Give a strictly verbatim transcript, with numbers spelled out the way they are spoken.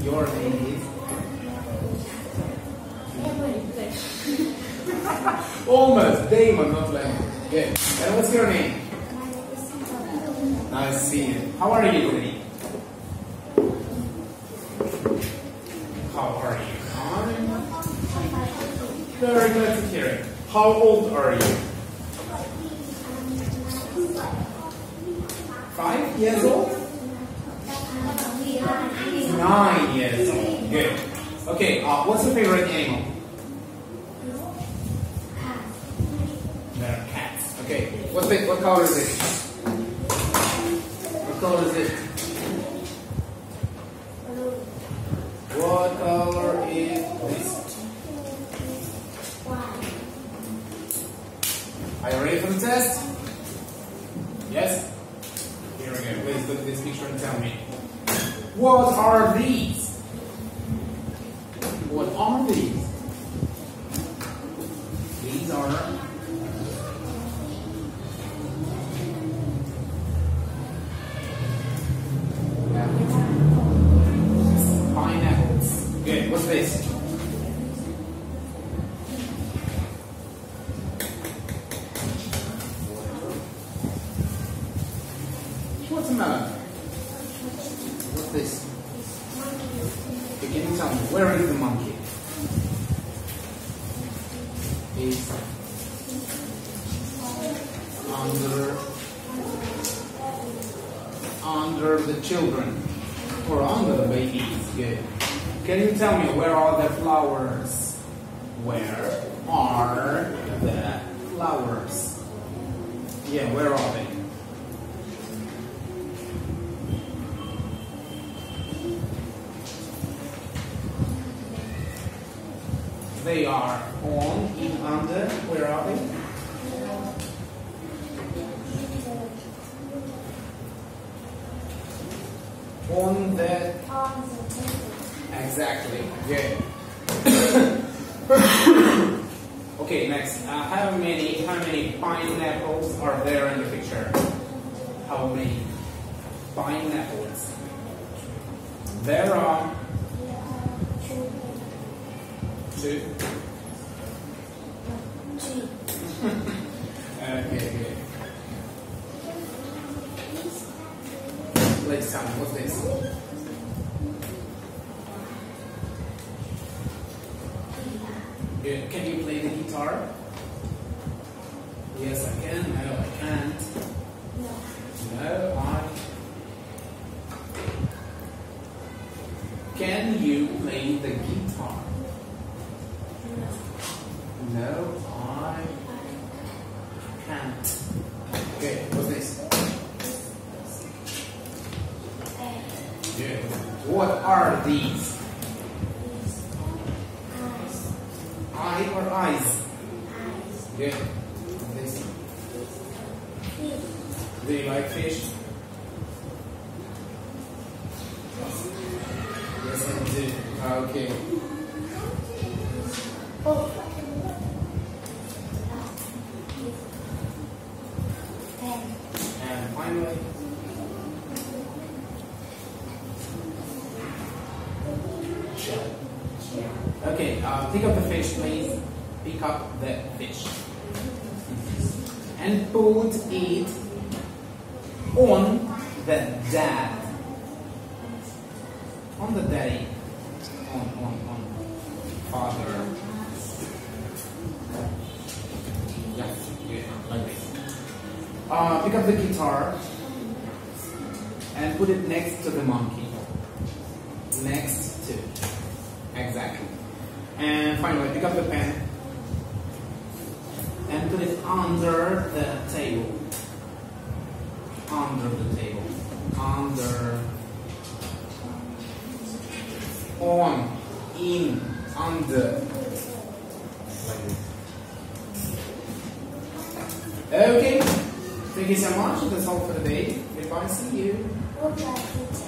Your name is? Almost. Damon, not Lemon. Good. And what's your name? Nice to see you. How are you today? How are you? I'm very glad to hear it. How old are you? Five years old? Nine years old. Good. Okay, uh, what's your favorite animal? They're cats. Okay. What's it? What color is it? What color is it? What color is this? Are you ready for the test? Yes? Here we go. Please look at this picture and tell me. What are these? What are these? These are pineapples. Good. What's this? What's a melon? What's this? Can you tell me, where is the monkey? He's under under the children or under the babies. Good. Can you tell me, where are the flowers? Where are the flowers? Yeah, where are they? They are on, in, under. Where are they? On the. Exactly. Good. Okay. Next. Uh, how many? How many pineapples are there in the picture? How many pineapples? There are. Two. Okay, good. Let's tell me, what's this? Good. Can you play the guitar? Yes, I can. No, I can't. No, I. Can you play the guitar? No, I can't. Okay, what's this? Good. What are these? Eye or eyes? Good. What's this? Do you like fish? Yes, I do. Okay. And finally, shell. Okay, uh, pick up the fish, please. Pick up the fish. And put it on the dad. On the daddy. On, on, on. Father. Yeah, good. Like this. Uh, pick up the guitar and put it next to the monkey. Next to. Exactly. And finally, pick up the pen and put it under the table. Under the table. Under. On. In. Under. Like this. Okay. Thank you so much. That's all for today. Goodbye. See you.